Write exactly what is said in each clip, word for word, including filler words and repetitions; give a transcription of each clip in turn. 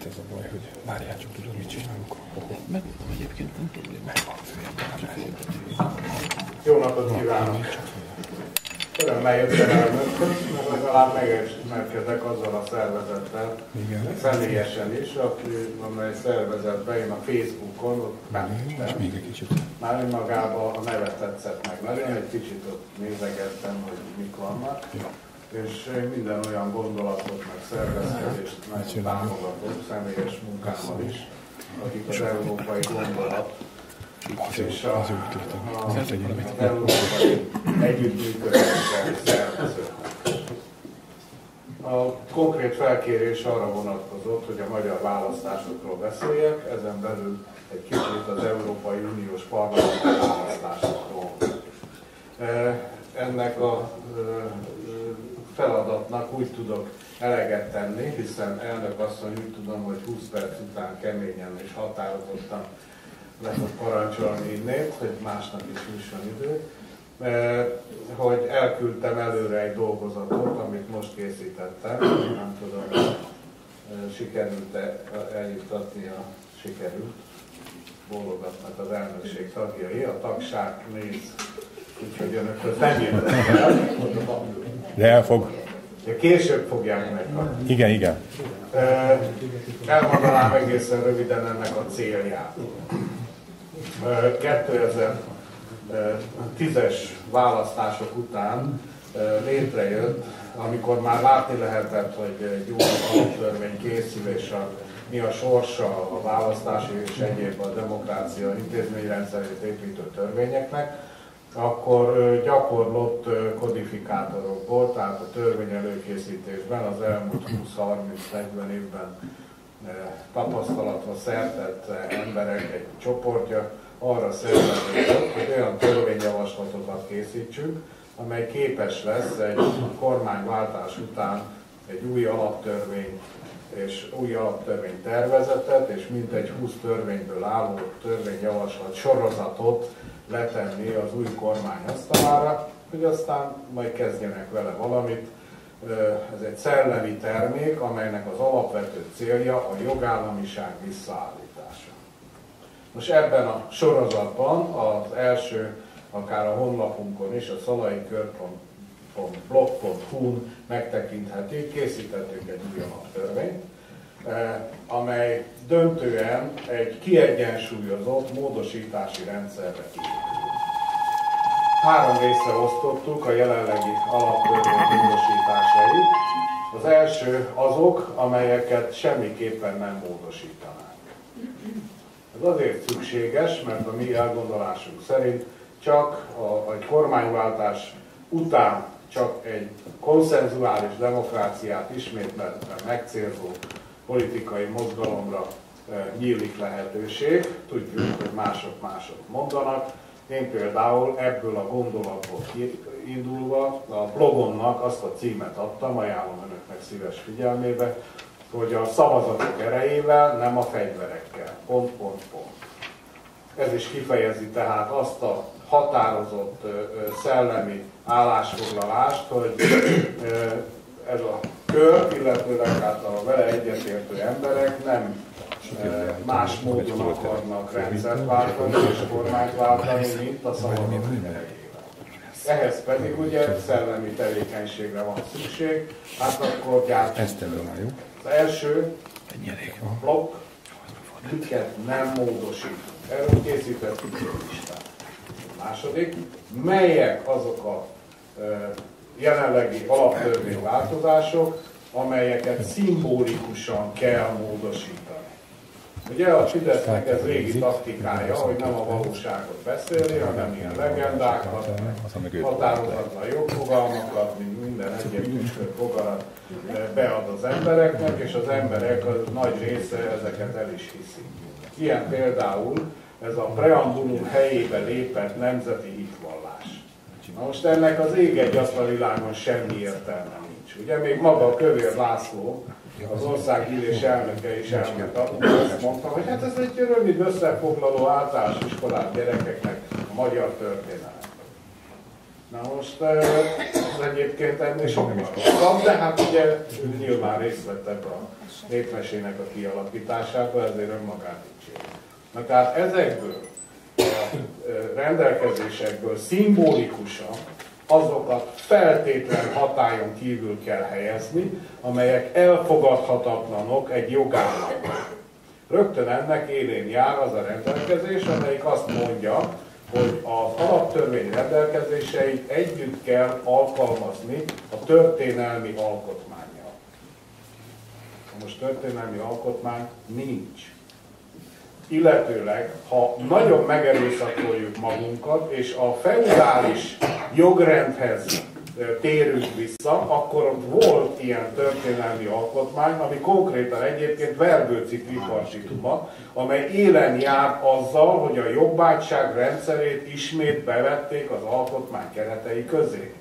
ez a baj, hogy várjál csak, tudod, mit csinálunk. Megmondom, egyébként nem probléma. Megvan, főjebb. Jó napot kívánok! Örömmel jöttem el önökhöz, mert legalább megismerkedek azzal a szervezettel, igen, személyesen is, aki, amely szervezetben én a Facebookon ott bementem. Még egy kicsit. Már önmagában a neve tetszett meg nagyon, egy kicsit ott nézegettem, hogy mik vannak. Ja. És minden olyan gondolatot, meg szervezkedést nagyon támogatok, személyes munkámmal is, akik az európai gondolat és a, az a, az európai együttműködéssel szervezők. A konkrét felkérés arra vonatkozott, hogy a magyar választásokról beszéljek, ezen belül egy kicsit az Európai Uniós parlamenti választásokról. Ennek a feladatnak úgy tudok eleget tenni, hiszen elnök asszony úgy tudom, hogy húsz perc után keményen és határozottan le fog parancsolni innét, hogy másnak is jusson idő, hogy elküldtem előre egy dolgozatot, amit most készítettem, nem tudom, sikerült-e eljuttatni, a sikerült, bólogatnak az elnökség tagjai, a tagság néz, úgyhogy önökhöz nem jöttek el. De elfog. Később fogják megkapni. Igen, igen. Elmondanám egészen röviden ennek a célját. kétezer-tízes választások után létrejött, amikor már látni lehetett, hogy egy új alaptörvény készül, és a, mi a sorsa a választási és egyéb a demokrácia intézményrendszerét építő törvényeknek, akkor gyakorlott kodifikátorokból, tehát a törvény előkészítésben az elmúlt húsz-harminc-negyven évben tapasztalatra szertett emberek egy csoportja arra szerveződött, hogy olyan törvényjavaslatokat készítsünk, amely képes lesz egy kormányváltás után egy új alaptörvény és új alaptörvény tervezetet, és mintegy húsz törvényből álló törvényjavaslat sorozatot letenni az új kormány asztalára, hogy aztán majd kezdjenek vele valamit. Ez egy szellemi termék, amelynek az alapvető célja a jogállamiság visszaállítása. Most ebben a sorozatban az első, akár a honlapunkon is, a szalaikör pont blog pont hu-n megtekinthetik, készítettünk egy új alaptörvényt, amely döntően egy kiegyensúlyozott módosítási rendszerre épül. Három részre osztottuk a jelenlegi alaptörvény módosításait. Az első azok, amelyeket semmiképpen nem módosítanánk. Ez azért szükséges, mert a mi elgondolásunk szerint csak a, a kormányváltás után csak egy konszenzuális demokráciát ismételten megcélzó politikai mozgalomra e, nyílik lehetőség. Tudjuk, hogy mások mások mondanak. Én például ebből a gondolatból kiindulva a blogomnak azt a címet adtam, ajánlom önöknek szíves figyelmébe, hogy a szavazatok erejével, nem a fegyverekkel. Pont, pont, pont. Ez is kifejezi tehát azt a határozott szellemi állásfoglalást, hogy ez a kör, illetőleg hát a vele egyetértő emberek nem más módon akarnak rendszert váltani és kormányt váltani, mint a szavazatok erejével. Ehhez pedig ugye szellemi tevékenységre van szükség, hát akkor gyártunk. Az első a blokk, miket nem módosítunk. Erről készítettük a listát. A második, melyek azok a e, jelenlegi alaptörvény változások, amelyeket szimbolikusan kell módosítani. Ugye a Fidesznek ez régi taktikája, hogy nem a valóságot beszéli, hanem ilyen legendákat, határozatlan jogfogalmakat, mint minden egyéb tüskör fogalat bead az embereknek, és az emberek a nagy része ezeket el is hiszi. Ilyen például ez a preambulum helyébe lépett nemzeti hitvallás. Na most ennek az ég egy világon semmi értelme nincs. Ugye még maga a Kövér László, az országgyűlés elnöke is elmondta, azt mondta, hogy hát ez egy rövid összefoglaló általános iskolás gyerekeknek a magyar történelem. Na most ez egyébként ennél sokkal rosszabb, de hát ugye nyilván részt vettek a népmesének a kialakításában, ezért önmagát dicsérjük. Na tehát ezekből a rendelkezésekből szimbolikusan azokat feltétlen hatályon kívül kell helyezni, amelyek elfogadhatatlanok egy jogállamban. Rögtön ennek élén jár az a rendelkezés, amelyik azt mondja, hogy az alaptörvény rendelkezéseit együtt kell alkalmazni a történelmi alkotmánnyal. Most történelmi alkotmány nincs. Illetőleg, ha nagyon megerőszakoljuk magunkat, és a feudális jogrendhez térünk vissza, akkor ott volt ilyen történelmi alkotmány, ami konkrétan egyébként Verbőci tripartituma, amely élen jár azzal, hogy a jobbágyság rendszerét ismét bevették az alkotmány keretei közé.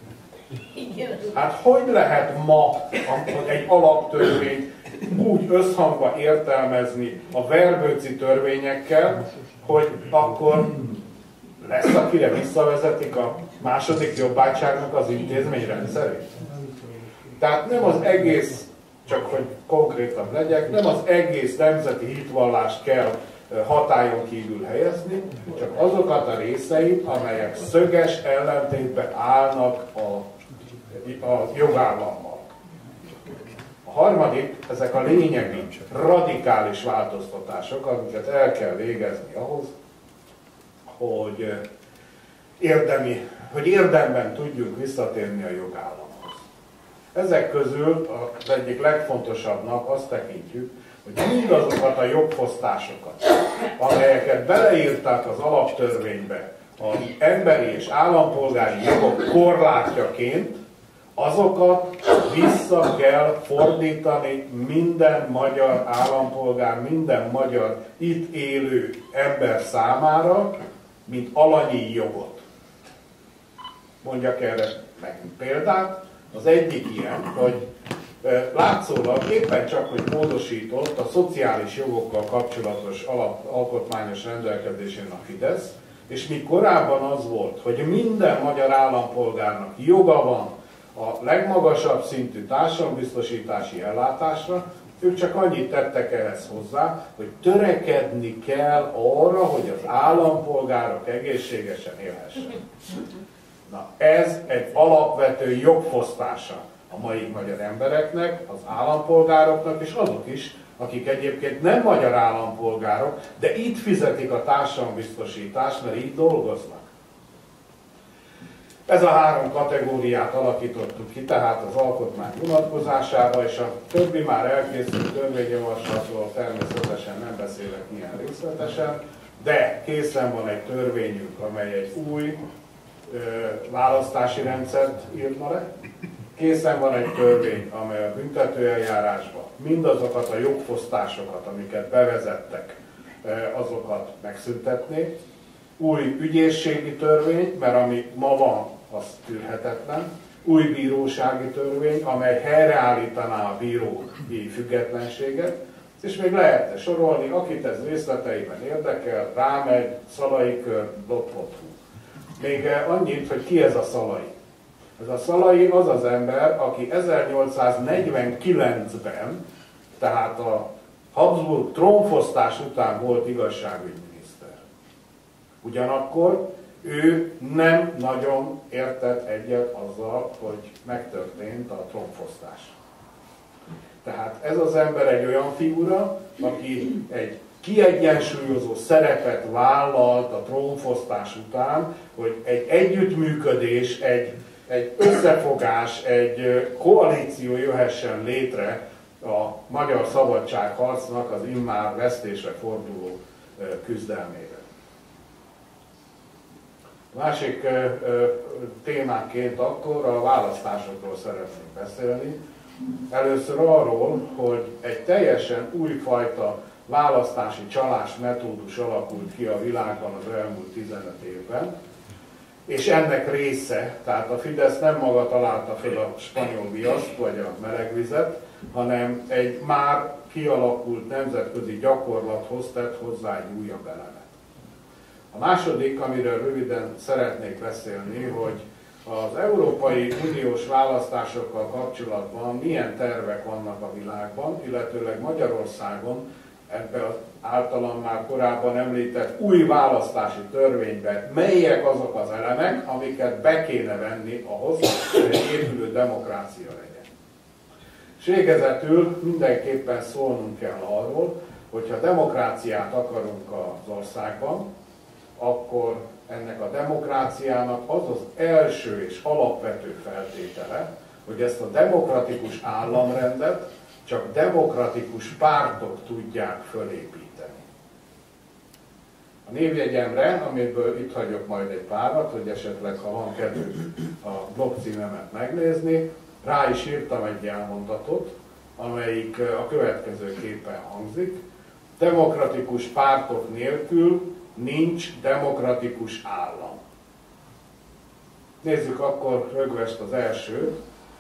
Hát hogy lehet ma egy alaptörvényt úgy összhangba értelmezni a Verbőci törvényekkel, hogy akkor lesz, akire visszavezetik a második jobbágyságnak az intézményrendszerét? Tehát nem az egész, csak hogy konkrétabb legyek, nem az egész nemzeti hitvallást kell hatályon kívül helyezni, csak azokat a részeit, amelyek szöges ellentétben állnak a, a jogállammal. A harmadik, ezek a lényegi, radikális változtatások, amiket el kell végezni ahhoz, hogy, érdemi, hogy érdemben tudjunk visszatérni a jogállamhoz. Ezek közül az egyik legfontosabbnak azt tekintjük, hogy mindazokat a jogfosztásokat, amelyeket beleírták az alaptörvénybe az emberi és állampolgári jogok korlátjaként, azokat vissza kell fordítani minden magyar állampolgár, minden magyar itt élő ember számára, mint alanyi jogot. Mondjak erre nekünk példát. Az egyik ilyen, hogy látszólag éppen csak, hogy módosított a szociális jogokkal kapcsolatos alap, alkotmányos rendelkezésén a Fidesz, és míg korábban az volt, hogy minden magyar állampolgárnak joga van a legmagasabb szintű társadalombiztosítási ellátásra, ők csak annyit tettek ehhez hozzá, hogy törekedni kell arra, hogy az állampolgárok egészségesen élhessenek. Na, ez egy alapvető jogfosztása a mai magyar embereknek, az állampolgároknak, és azok is, akik egyébként nem magyar állampolgárok, de itt fizetik a társadalombiztosítást, mert így dolgoznak. Ez a három kategóriát alakítottuk ki, tehát az alkotmány vonatkozásába, és a többi már elkészült törvényjavaslatról természetesen nem beszélek ilyen részletesen, de készen van egy törvényünk, amely egy új ö, választási rendszert írna le. Készen van egy törvény, amely a büntetőeljárásban mindazokat a jogfosztásokat, amiket bevezettek, azokat megszüntetné. Új ügyészségi törvény, mert ami ma van, az tűrhetetlen. Új bírósági törvény, amely helyreállítaná a bírói függetlenséget, és még lehetne sorolni, akit ez részleteiben érdekel, rámegy, szalaikör, blog pont hu. Még annyit, hogy ki ez a Szalai. Ez a Szalai az az ember, aki ezernyolcszáznegyvenkilencben, tehát a Habsburg trónfosztás után volt igazságügyminiszter. Ugyanakkor ő nem nagyon értett egyet azzal, hogy megtörtént a trónfosztás. Tehát ez az ember egy olyan figura, aki egy kiegyensúlyozó szerepet vállalt a trónfosztás után, hogy egy együttműködés, egy, egy összefogás, egy koalíció jöhessen létre a magyar szabadságharcnak az immár vesztésre forduló küzdelmére. Másik témáként akkor a választásokról szeretnék beszélni. Először arról, hogy egy teljesen újfajta választási csalás metódus alakult ki a világban az elmúlt tizenöt évben, és ennek része, tehát a Fidesz nem maga találta fel a spanyol viaszt vagy a melegvizet, hanem egy már kialakult nemzetközi gyakorlathoz tett hozzá egy újabb elemet. A második, amiről röviden szeretnék beszélni, hogy az Európai Uniós választásokkal kapcsolatban milyen tervek vannak a világban, illetőleg Magyarországon ebben az általam már korábban említett új választási törvényben melyek azok az elemek, amiket be kéne venni ahhoz, hogy egy épülő demokrácia legyen. És végezetül mindenképpen szólnunk kell arról, hogyha demokráciát akarunk az országban, akkor ennek a demokráciának az az első és alapvető feltétele, hogy ezt a demokratikus államrendet csak demokratikus pártok tudják fölépíteni. A névjegyemre, amiből itt hagyok majd egy párat, hogy esetleg, ha van kedvük a blog címemet megnézni, rá is írtam egy elmondatot, amelyik a következőképpen hangzik. Demokratikus pártok nélkül nincs demokratikus állam. Nézzük akkor rögvest az elsőt,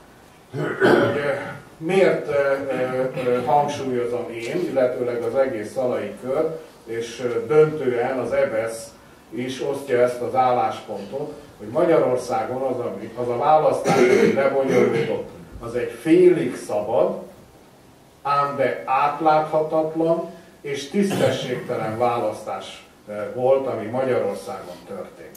hogy miért hangsúlyozom én, illetőleg az egész szalai kör, és döntően az é bé e es is osztja ezt az álláspontot, hogy Magyarországon az a, az a választás, ami lebonyolódott, az egy félig szabad, ám de átláthatatlan és tisztességtelen választás volt, ami Magyarországon történt.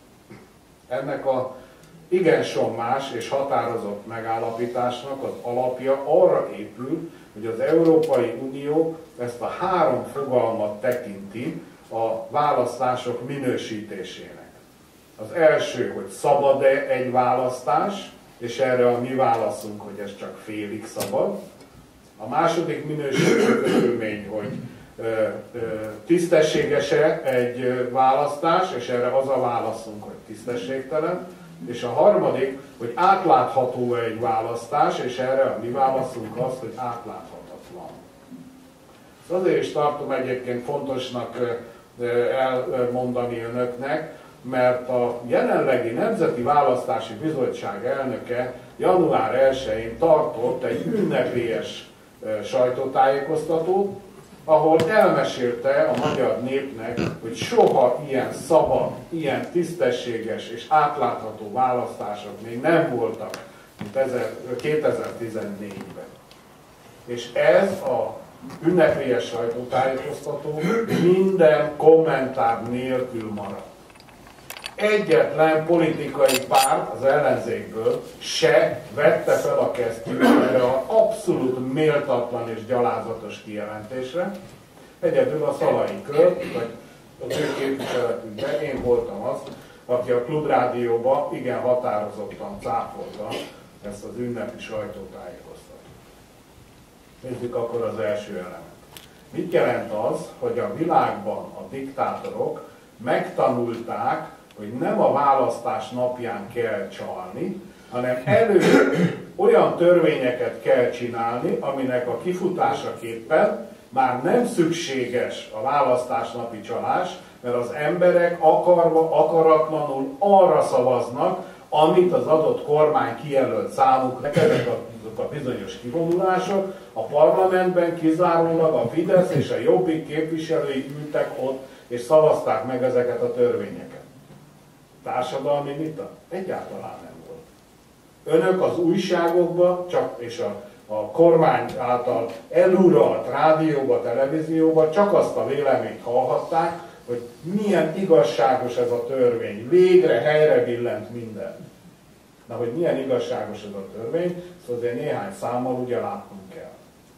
Ennek a igen sommás és határozott megállapításnak az alapja arra épül, hogy az Európai Unió ezt a három fogalmat tekinti a választások minősítésének. Az első, hogy szabad-e egy választás, és erre a mi válaszunk, hogy ez csak félig szabad. A második minősítő körülmény, hogy tisztességes-e egy választás, és erre az a válaszunk, hogy tisztességtelen. És a harmadik, hogy átlátható-e egy választás, és erre a mi válaszunk az, hogy átláthatatlan. Ezt azért is tartom egyébként fontosnak elmondani önöknek, mert a jelenlegi Nemzeti Választási Bizottság elnöke január elsején tartott egy ünnepélyes sajtótájékoztatót, ahol elmesélte a magyar népnek, hogy soha ilyen szabad, ilyen tisztességes és átlátható választások még nem voltak, mint kétezer-tizennégyben. És ez a ünnepélyes sajtótájékoztató minden kommentár nélkül maradt. Egyetlen politikai párt az ellenzékből se vette fel a kesztyűt erre az abszolút méltatlan és gyalázatos kijelentésre. Egyedül a Szalai Kör, vagy az ő képviseletünkben én voltam az, aki a Klubrádióban igen határozottan cáfolta ezt az ünnepi sajtótájékoztatót. Nézzük akkor az első elemet. Mit jelent az, hogy a világban a diktátorok megtanulták, hogy nem a választás napján kell csalni, hanem előtt olyan törvényeket kell csinálni, aminek a kifutásaképpen már nem szükséges a választás napi csalás, mert az emberek akarva, akaratlanul arra szavaznak, amit az adott kormány kijelölt számukra. Ezek a, a bizonyos kivonulások a parlamentben kizárólag a Fidesz és a Jobbik képviselői ültek ott, és szavazták meg ezeket a törvényeket. Társadalmi vita? Egyáltalán nem volt. Önök az újságokba, csak, és a, a kormány által eluralt rádióba, televízióba csak azt a véleményt hallhatták, hogy milyen igazságos ez a törvény. Végre helyre billent minden. Na, hogy milyen igazságos ez a törvény, szóval azért néhány számmal ugye látnunk kell.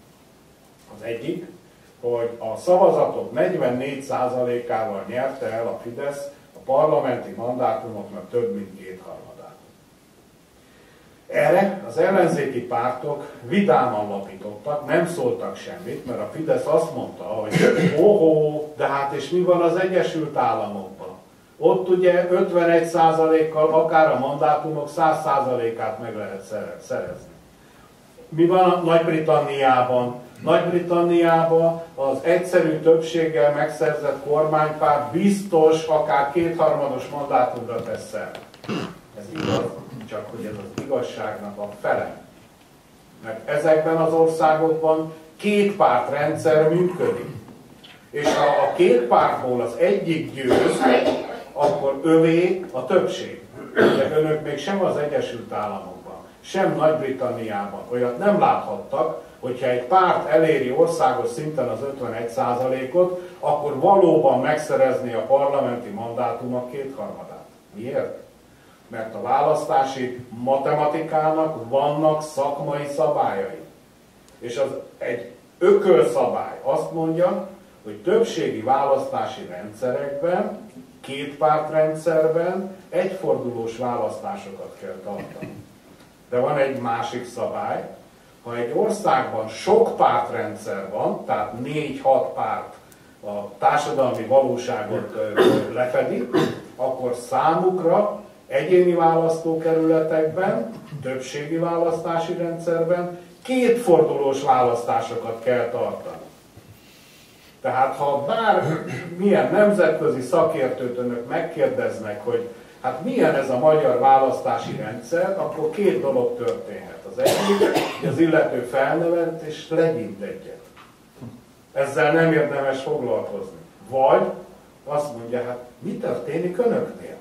Az egyik, hogy a szavazatok negyvennégy százalékával nyerte el a Fidesz a parlamenti mandátumoknak több mint kétharmadát. Erre az ellenzéki pártok vidáman lapítottak, nem szóltak semmit, mert a Fidesz azt mondta, hogy ohó, de hát és mi van az Egyesült Államokban? Ott ugye ötvenegy százalékkal akár a mandátumok száz százalékát meg lehet szerezni. Mi van Nagy-Britanniában? Nagy-Britanniában az egyszerű többséggel megszerzett kormánypárt biztos akár kétharmados mandátumra tesz szert. Ez igaz, csak hogy ez az igazságnak a fele. Mert ezekben az országokban két pártrendszer működik. És ha a két pártból az egyik győz, akkor övé a többség. de önök még sem az Egyesült Államokban, sem Nagy-Britanniában olyat nem láthattak, hogyha egy párt eléri országos szinten az ötvenegy százalékot, akkor valóban megszerezni a parlamenti mandátumok kétharmadát. Miért? Mert a választási matematikának vannak szakmai szabályai. És az egy ökölszabály azt mondja, hogy többségi választási rendszerekben, kétpártrendszerben egyfordulós választásokat kell tartani. De van egy másik szabály, ha egy országban sok pártrendszer van, tehát négy-hat párt a társadalmi valóságot lefedi, akkor számukra egyéni választókerületekben, többségi választási rendszerben kétfordulós választásokat kell tartani. Tehát ha bár milyen nemzetközi szakértőt önök megkérdeznek, hogy hát milyen ez a magyar választási rendszer, akkor két dolog történhet. Az egyik, hogy az illető felnevet és legyint egyet. Ezzel nem érdemes foglalkozni. Vagy azt mondja, hát mi történik önöknél?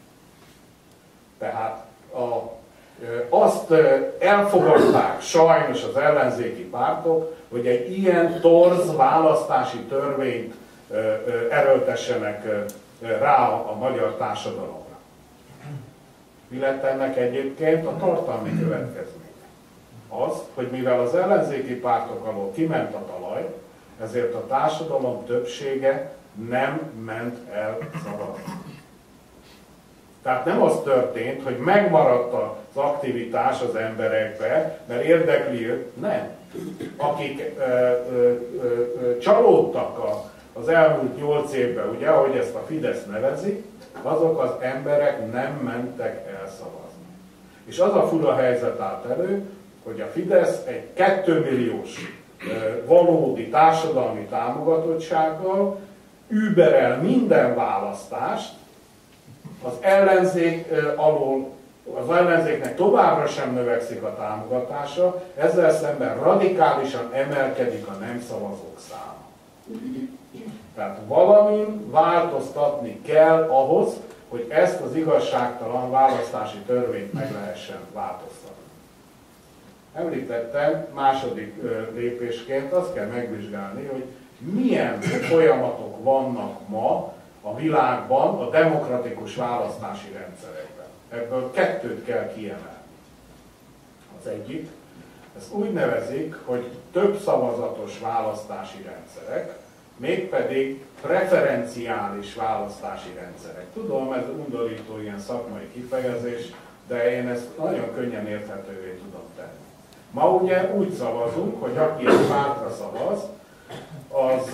Tehát a, azt elfogadták sajnos az ellenzéki pártok, hogy egy ilyen torz választási törvényt erőltessenek rá a magyar társadalomra. Mi lett ennek egyébként a tartalmi következménye? Az, hogy mivel az ellenzéki pártok alól kiment a talaj, ezért a társadalom többsége nem ment el szavazni. Tehát nem az történt, hogy megmaradt az aktivitás az emberekbe, mert érdekli őt, nem. Akik ö, ö, ö, csalódtak a, az elmúlt nyolc évben, ugye, ahogy ezt a Fidesz nevezi, azok az emberek nem mentek el szavazni. És az a fura helyzet állt elő, hogy a Fidesz egy kétmilliós valódi társadalmi támogatottsággal überel minden választást, az ellenzék alól, az ellenzéknek továbbra sem növekszik a támogatása, ezzel szemben radikálisan emelkedik a nem szavazók száma. Tehát valamin változtatni kell ahhoz, hogy ezt az igazságtalan választási törvényt meg lehessen változtatni. Említettem, második lépésként azt kell megvizsgálni, hogy milyen folyamatok vannak ma a világban a demokratikus választási rendszerekben. Ebből kettőt kell kiemelni. Az egyik, ezt úgy nevezik, hogy több szavazatos választási rendszerek, mégpedig preferenciális választási rendszerek. Tudom, ez undorító ilyen szakmai kifejezés, de én ezt nagyon könnyen érthetővé tudom tenni. Ma ugye úgy szavazunk, hogy aki egy pártra szavaz, az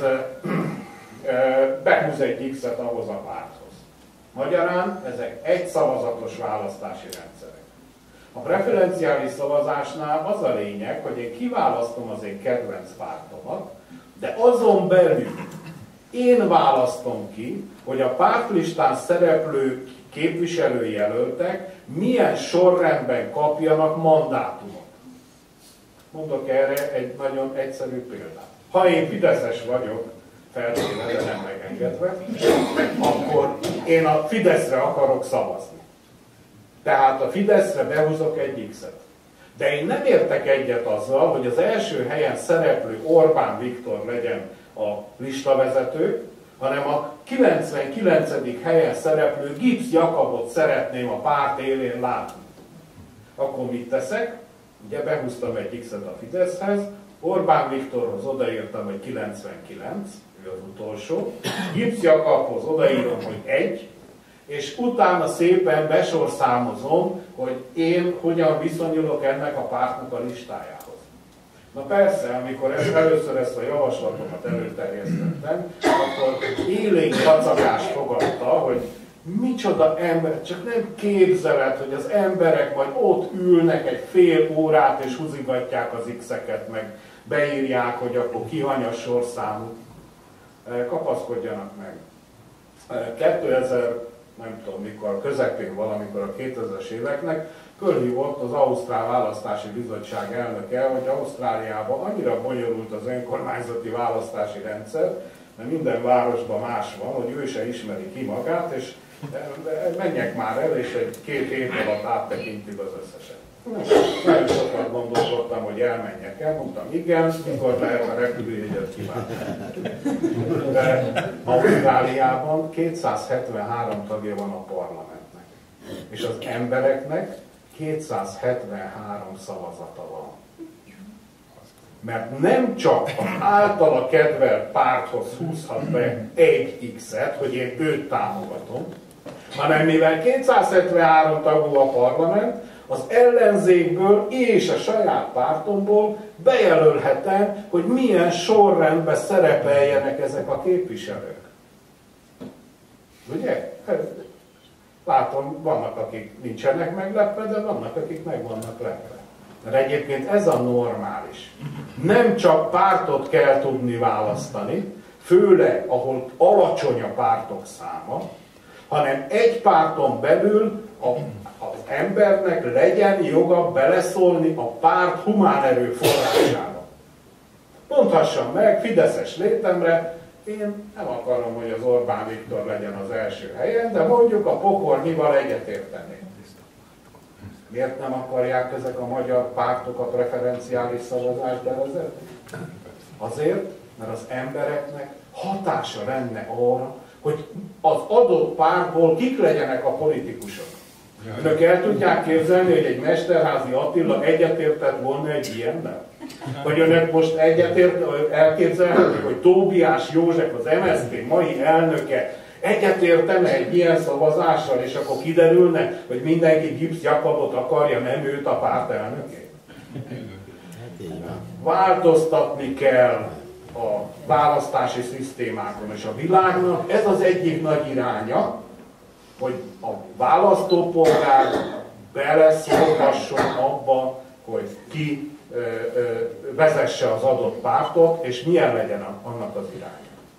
behúz egy X-et ahhoz a párthoz. Magyarán ezek egy szavazatos választási rendszerek. A preferenciális szavazásnál az a lényeg, hogy én kiválasztom az én kedvenc pártomat, de azon belül én választom ki, hogy a pártlistán szereplő képviselőjelöltek milyen sorrendben kapjanak mandátumot. Mondok erre egy nagyon egyszerű példát. Ha én fideszes vagyok, feltétlenül de nem megengedve, akkor én a Fideszre akarok szavazni. Tehát a Fideszre behúzok egy X-et. De én nem értek egyet azzal, hogy az első helyen szereplő Orbán Viktor legyen a listavezető, hanem a kilencvenkilencedik helyen szereplő Gibbs Jakabot szeretném a párt élén látni. Akkor mit teszek? Ugye behúztam egy X-et a Fideszhez, Orbán Viktorhoz odaírtam, hogy kilencvenkilenc, ő az utolsó, Gibbs Jakabhoz odaírom, hogy egy, és utána szépen besorszámozom, hogy én hogyan viszonyulok ennek a pártnak a listájához. Na persze, amikor ezt, először ezt a javaslatomat előterjesztettem, akkor élénk kacagást fogadta, hogy micsoda ember, csak nem képzeled, hogy az emberek majd ott ülnek egy fél órát és húzigatják az X-eket, meg beírják, hogy akkor kihanyas sorszámú. Kapaszkodjanak meg. kétezer, nem tudom mikor, közepén valamikor a kétezres éveknek fölhívott az Ausztrál Választási Bizottság elnöke, hogy Ausztráliában annyira bonyolult az önkormányzati választási rendszer, mert minden városban más van, hogy ő se ismeri ki magát, és De, de menjek már el, és egy két hét alatt áttekintjük az összeset. Nagyon sokat gondolkodtam, hogy elmenjek el, mondtam igen, mikor lehet a repülőjegyet kiváltani. De Ausztráliában kétszázhetvenhárom tagja van a parlamentnek, és az embereknek kétszázhetvenhárom szavazata van. Mert nem csak az általa kedvelt párthoz húzhat be egy X-et, hogy én őt támogatom, hanem mivel kétszázhetvenhárom tagú a parlament, az ellenzékből és a saját pártomból bejelölhetem, hogy milyen sorrendben szerepeljenek ezek a képviselők. Ugye? Látom, vannak, akik nincsenek meglepve, de vannak, akik meg vannak lepve. Mert egyébként ez a normális. Nem csak pártot kell tudni választani, főleg ahol alacsony a pártok száma, hanem egy párton belül a, az embernek legyen joga beleszólni a párt humán erőforrásába. Mondhassam meg fideszes létemre, én nem akarom, hogy az Orbán Viktor legyen az első helyen, de mondjuk a Pokornyival egyetértenék. Miért nem akarják ezek a magyar pártok a preferenciális szavazást bevezetni? Azért, mert az embereknek hatása lenne arra, hogy az adott pártból kik legyenek a politikusok. Önök el tudják képzelni, hogy egy Mesterházy Attila egyetértett volna egy ilyennel? Vagy önök most egyetért, elképzelhetik, hogy Tóbiás József, az em es zé pé mai elnöke egyetértene egy ilyen szavazással, és akkor kiderülne, hogy mindenki Gibbs Jakabot akarja, nem őt a párt elnökét? Változtatni kell a választási szisztémákon, és a világnak ez az egyik nagy iránya, hogy a választópolgár beleszólhasson abba, hogy ki ö, ö, vezesse az adott pártot, és milyen legyen a, annak az iránya.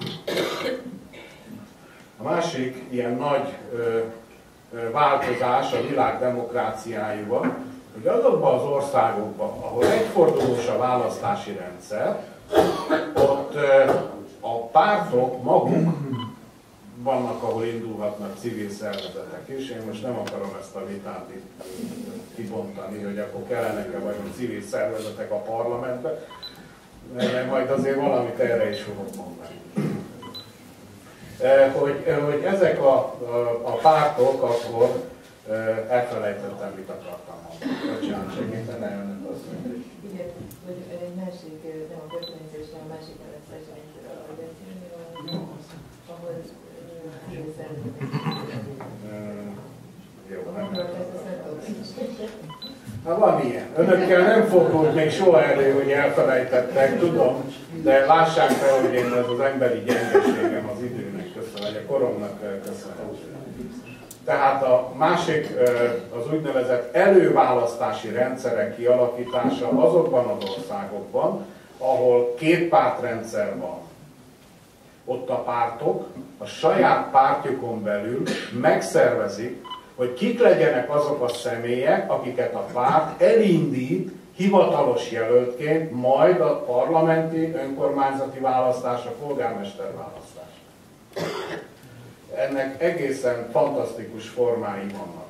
A másik ilyen nagy ö, ö, változás a világ demokráciáival, hogy azokban az országokban, ahol egyfordulós a választási rendszer, ott ö, a pártok maguk vannak, ahol indulhatnak civil szervezetek is. Én most nem akarom ezt a vitát itt kibontani, hogy akkor kellenek-e vajon civil szervezetek a parlamentben, mert majd azért valamit erre is fogok mondani. Hogy, hogy ezek a, a, a pártok, akkor elfelejtettem, mit akartam mondani. Bocsánat, segítene önök azt mondani. Igen, hogy egy másik, nem a preferenciásra, a másik választási rendszerről beszélni, ahol civil szervezetek. Jó, nem. Na van ilyen. Önökkel nem fordult még soha elő, hogy elfelejtettek, tudom, de lássák fel, hogy én ez az emberi gyengeségem az időnek köszönöm, vagy a koromnak köszönöm. Tehát a másik, az úgynevezett előválasztási rendszerek kialakítása azokban az országokban, ahol két pártrendszer van. Ott a pártok a saját pártjukon belül megszervezik, hogy kik legyenek azok a személyek, akiket a párt elindít hivatalos jelöltként, majd a parlamenti, önkormányzati választás, a polgármester választás. Ennek egészen fantasztikus formái vannak.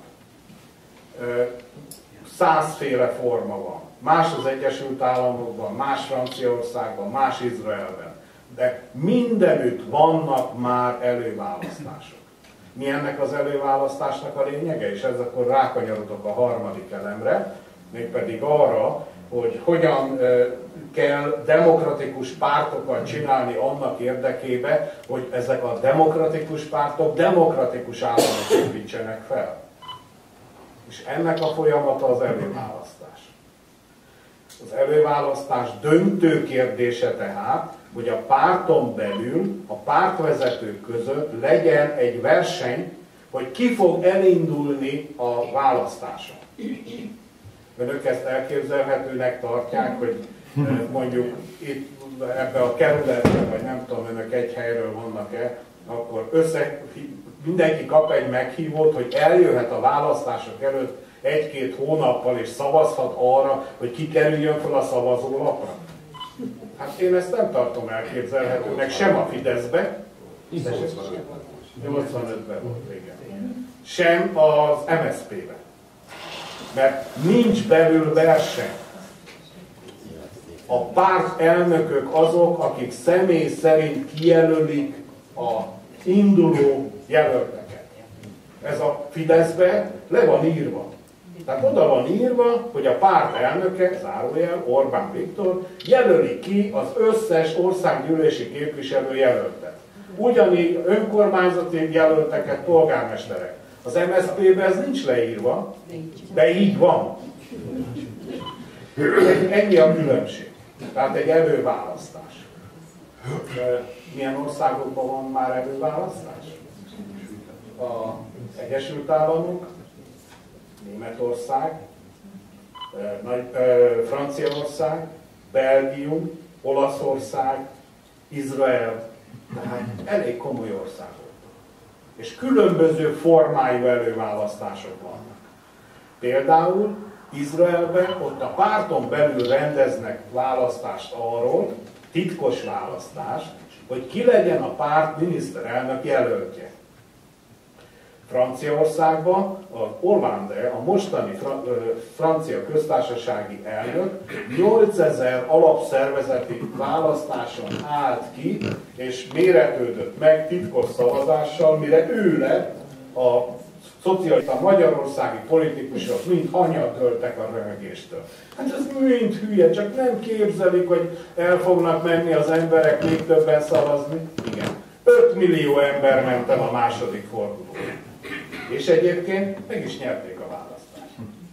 Százféle forma van. Más az Egyesült Államokban, más Franciaországban, más Izraelben. De mindenütt vannak már előválasztások. Mi ennek az előválasztásnak a lényege? És ez akkor rákanyarodok a harmadik elemre, mégpedig arra, hogy hogyan kell demokratikus pártokat csinálni annak érdekébe, hogy ezek a demokratikus pártok demokratikus államot építsenek fel. És ennek a folyamata az előválasztás. Az előválasztás döntő kérdése tehát, hogy a párton belül, a pártvezetők között legyen egy verseny, hogy ki fog elindulni a választáson. Önök ezt elképzelhetőnek tartják, hogy mondjuk itt ebbe a kerületben, vagy nem tudom, önök egy helyről vannak-e, akkor össze, mindenki kap egy meghívót, hogy eljöhet a választások előtt egy-két hónappal, és szavazhat arra, hogy ki kerüljön fel a szavazólapra. Hát én ezt nem tartom elképzelhetőnek, sem a Fideszbe, nyolcvanötben volt, igen. Sem az em es zé pé-ben. Mert nincs belül verseny. A párt elnökök azok, akik személy szerint kijelölik a induló jelölteket. Ez a Fideszbe le van írva. Tehát oda van írva, hogy a párt elnöke, zárójel, Orbán Viktor, jelöli ki az összes országgyűlési képviselő jelöltet. Ugyanígy önkormányzati jelölteket, polgármesterek. Az em es zé pé-ben ez nincs leírva, de így van. Ennyi a különbség. Tehát egy előválasztás. Milyen országokban van már előválasztás? Az Egyesült Államok, Németország, Franciaország, Belgium, Olaszország, Izrael, tehát elég komoly országok. És különböző formájú előválasztások vannak. Például Izraelben ott a párton belül rendeznek választást arról, titkos választást, hogy ki legyen a párt miniszterelnök jelöltje. Franciaországban az Hollande, a mostani fra, ö, francia köztársasági elnök nyolcezer alapszervezeti választáson állt ki, és méretődött meg titkos szavazással, mire ő lett a szocialista magyarországi politikusok mind hanyagöltek a röhögéstől. Hát ez mind hülye, csak nem képzelik, hogy el fognak menni az emberek még többen szavazni. Igen. öt millió ember ment el a második fordulóra. És egyébként meg is nyerték a választást.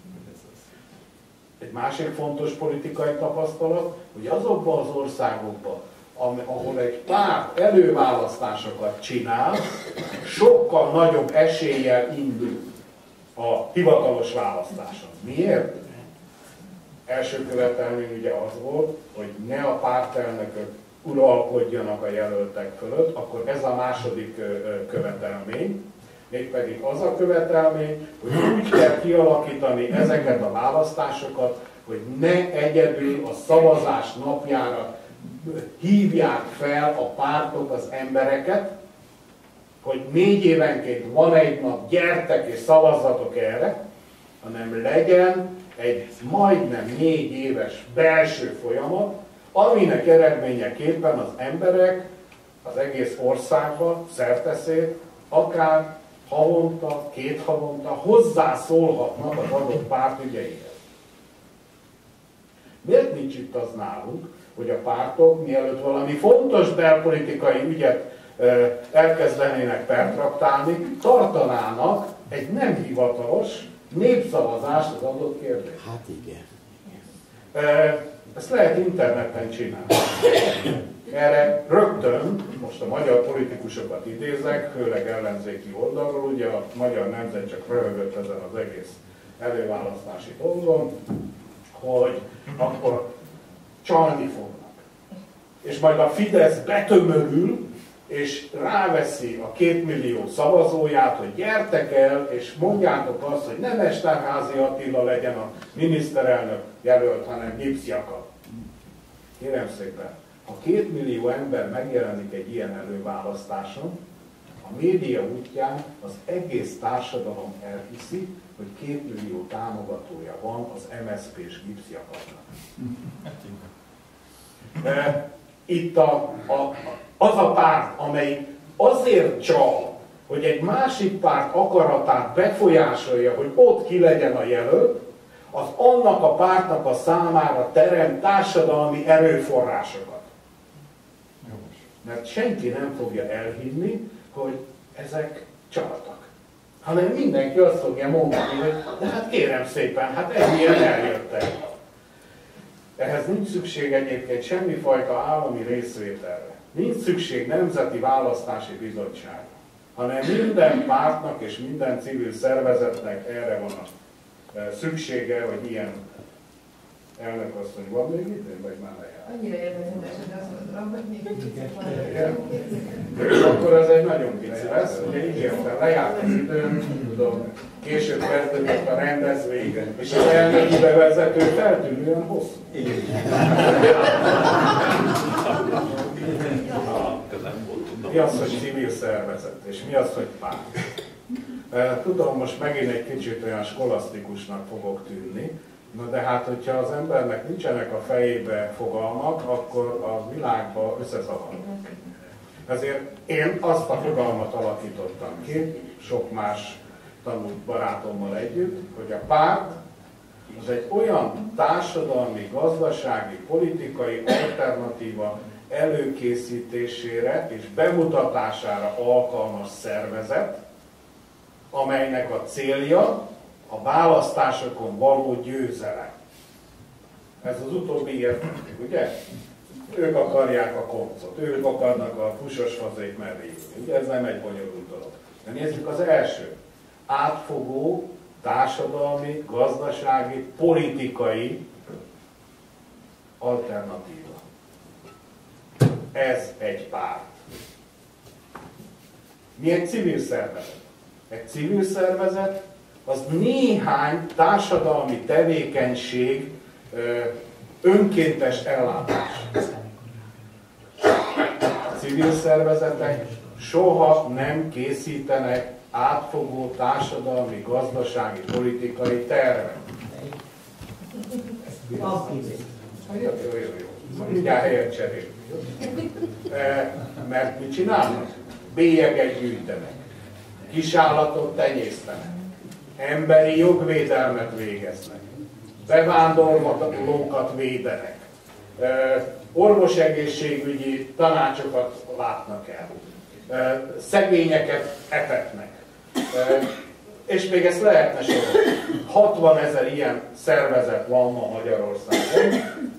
Egy másik fontos politikai tapasztalat, hogy azokban az országokban, ahol egy párt előválasztásokat csinál, sokkal nagyobb eséllyel indul a hivatalos választáson. Miért? Első követelmény ugye az volt, hogy ne a pártelnökök uralkodjanak a jelöltek fölött, akkor ez a második követelmény. Mégpedig az a követelmény, hogy úgy kell kialakítani ezeket a választásokat, hogy ne egyedül a szavazás napjára hívják fel a pártok az embereket, hogy négy évenként van egy nap, gyertek és szavazzatok erre, hanem legyen egy majdnem négy éves belső folyamat, aminek eredményeképpen az emberek az egész országban szerteszét, akár havonta, két havonta hozzászólhatnak az adott párt ügyeihez. Miért nincs itt az nálunk, hogy a pártok, mielőtt valami fontos belpolitikai ügyet elkezdenének pertraktálni, tartanának egy nem hivatalos népszavazást az adott kérdésre? Hát igen. Ezt lehet interneten csinálni. Erre rögtön, most a magyar politikusokat idézek, főleg ellenzéki oldalról, ugye a Magyar Nemzet csak röhögött ezen az egész előválasztási dolgon, hogy akkor csalni fognak. És majd a Fidesz betömörül, és ráveszi a két millió szavazóját, hogy gyertek el, és mondjátok azt, hogy nem Esterházy Attila legyen a miniszterelnök jelölt, hanem Gipsz Jakab. Kérem szépen, ha két millió ember megjelenik egy ilyen előválasztáson, a média útján az egész társadalom elhiszi, hogy két millió támogatója van az em es zé pés Gipsz Jakabnak. Itt a, a, az a párt, amely azért csal, hogy egy másik párt akaratát befolyásolja, hogy ott ki legyen a jelölt, az annak a pártnak a számára teremt társadalmi erőforrásokat. Mert senki nem fogja elhinni, hogy ezek csaltak. Hanem mindenki azt fogja mondani, hogy de hát kérem szépen, hát ennyien eljöttek. Ehhez nincs szükség egyébként semmifajta állami részvételre. Nincs szükség nemzeti választási bizottságra, hanem minden pártnak és minden civil szervezetnek erre van a szüksége, hogy ilyen elnök asszony van még idő, vagy már lejárt? Annyira érdemes, hogy azt mondom, hogy még kicsit van. Akkor ez egy nagyon pici lesz, ugye ígértem, lejárt az időm, tudom, később kezdődött a rendezvény, és az elnöki bevezető feltűnően hosszú. Mi az, hogy civil szervezet, és mi az, hogy párt? Tudom, most megint egy kicsit olyan skolasztikusnak fogok tűnni, na de hát, hogyha az embernek nincsenek a fejébe fogalmak, akkor a világba összezavar. Ezért én azt a fogalmat alakítottam ki, sok más tanult barátommal együtt, hogy a párt az egy olyan társadalmi, gazdasági, politikai alternatíva előkészítésére és bemutatására alkalmas szervezet, amelynek a célja a választásokon való győzelem. Ez az utóbbi értettük, ugye? Ők akarják a koncot, ők akarnak a fusos fazék mellé. Ugye ez nem egy bonyolult dolog. De nézzük az első. Átfogó, társadalmi, gazdasági, politikai alternatíva. Ez egy párt. Mi egy civil szervezet? Egy civil szervezet az néhány társadalmi tevékenység önkéntes ellátás. A civil szervezetek soha nem készítenek átfogó társadalmi, gazdasági, politikai tervet. Jó, jó, jó. Mindjárt helyet cserél. Mert mit csinálnak? Bélyeget gyűjtenek, kisállatot tenyésztenek, emberi jogvédelmet végeznek, bevándorlókat védenek, orvosegészségügyi tanácsokat látnak el, szegényeket etetnek. És még ezt lehetne sorolni. hatvanezer ilyen szervezet van ma Magyarországon.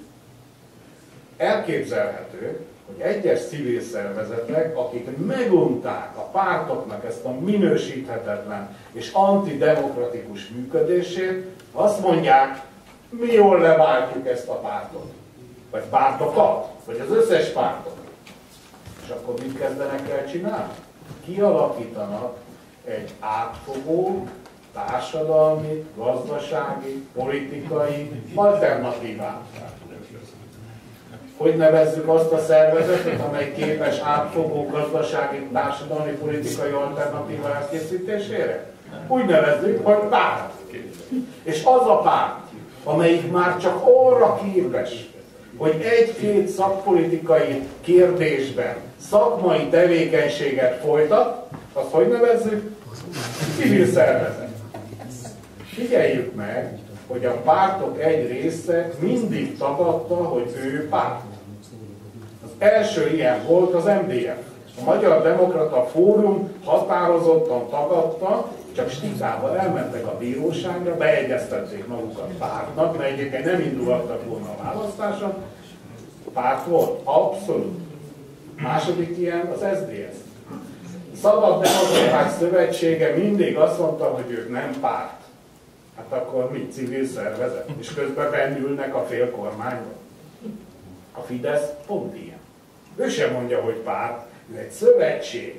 Elképzelhető, hogy egyes civil szervezetek, akik megunták a pártoknak ezt a minősíthetetlen és antidemokratikus működését, azt mondják, mi jól leváltjuk ezt a pártot. Vagy pártokat, vagy az összes pártot. És akkor mit kezdenek el csinálni? Kialakítanak egy átfogó, társadalmi, gazdasági, politikai alternatívát. Hogy nevezzük azt a szervezetet, amely képes átfogó gazdasági, társadalmi, politikai alternatíva elkészítésére? Úgy nevezzük, hogy párt. És az a párt, amelyik már csak arra képes, hogy egy-két szakpolitikai kérdésben szakmai tevékenységet folytat, azt hogy nevezzük? Civil szervezet. Figyeljük meg, hogy a pártok egy része mindig tagadta, hogy ő párt. Az első ilyen volt az em dé ef. A Magyar Demokrata Fórum határozottan tagadta, csak stikával elmentek a bíróságra, beegyeztették magukat pártnak, mert egyébként nem indulhattak volna a választáson. Párt volt? Abszolút. Második ilyen az es zé dé es. A Szabad Demokraták Szövetsége mindig azt mondta, hogy ők nem párt. Hát akkor mi? Civil szervezet? És közben bennülnek a félkormányban. A Fidesz pont ilyen. Ő sem mondja, hogy párt, ő egy szövetség.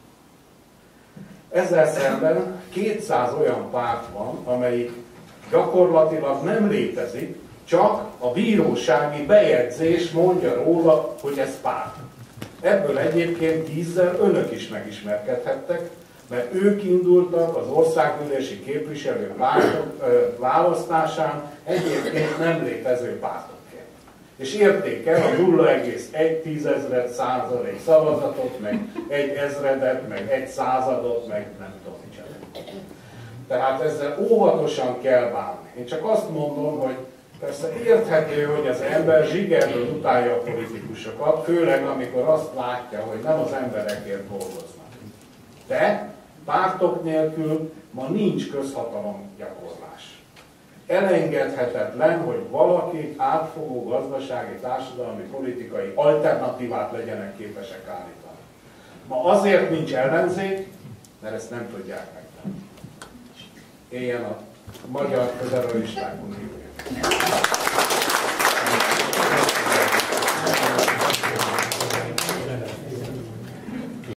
Ezzel szemben kétszáz olyan párt van, amelyik gyakorlatilag nem létezik, csak a bírósági bejegyzés mondja róla, hogy ez párt. Ebből egyébként tízzel önök is megismerkedhettek, mert ők indultak az országgyűlési képviselő pártok választásán egyébként nem létező pártokért. És érték el a nulla egész egy százalék szavazatot, meg egy ezredet, meg egy századot, meg nem tudom micsoda. Tehát ezzel óvatosan kell bánni. Én csak azt mondom, hogy persze érthető, hogy az ember zsigerből utálja a politikusokat, főleg amikor azt látja, hogy nem az emberekért dolgoznak. De pártok nélkül ma nincs közhatalom gyakorlás. Elengedhetetlen, hogy valaki átfogó gazdasági, társadalmi, politikai alternatívát legyenek képesek állítani. Ma azért nincs ellenzék, mert ezt nem tudják megtenni. Éljen a Magyar Föderalisták Uniója.